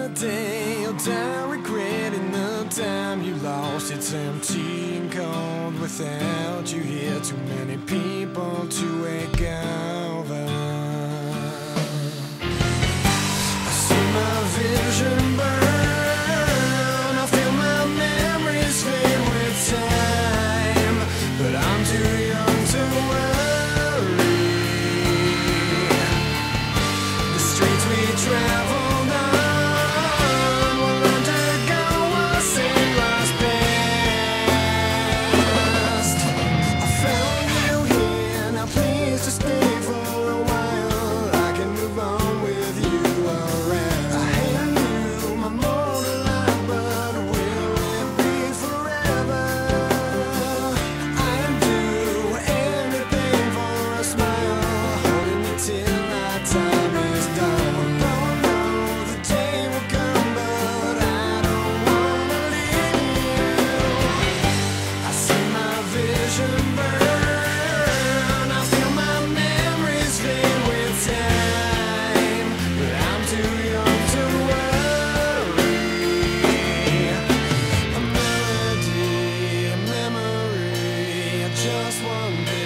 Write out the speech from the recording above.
day you'll die regretting the time you lost. It's empty and cold without you here. Too many people to wake over. I see my vision burn. I feel my memories fade with time, but I'm too young to worry. The streets we traveled on will undergo a sinless past. I found you here, now please just stay for a while. I can move on with you around. I hand you my mortal life, but will it be forever? I'd do anything for a smile, holding you till our time is done. The day will come, but I don't wanna leave you. I see my vision burn. I feel my memories fade with time, but I'm too young to worry. A melody, a memory, just one day.